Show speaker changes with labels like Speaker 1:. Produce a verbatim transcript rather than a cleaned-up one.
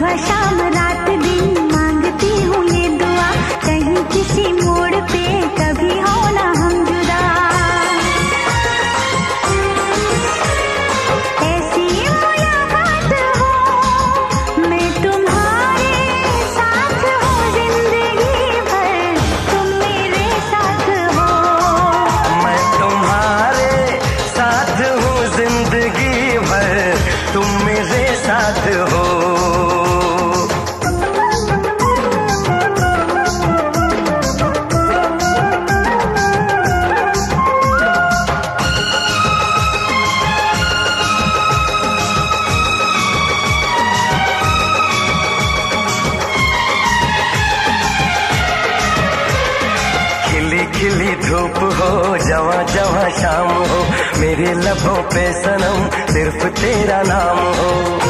Speaker 1: सुबह शाम रात दिन मांगती हूँ ये दुआ, कहीं किसी मोड़ पे कभी हो ना हम जुदा। ऐसी मुलाकात हो मैं तुम्हारे साथ हूँ जिंदगी भर, तुम मेरे साथ हो।
Speaker 2: मैं तुम्हारे साथ हूँ जिंदगी भर, तुम मेरे साथ हो। खिली धूप हो जवां जवां शाम हो, मेरे लबों पे सनम सिर्फ तेरा नाम हो।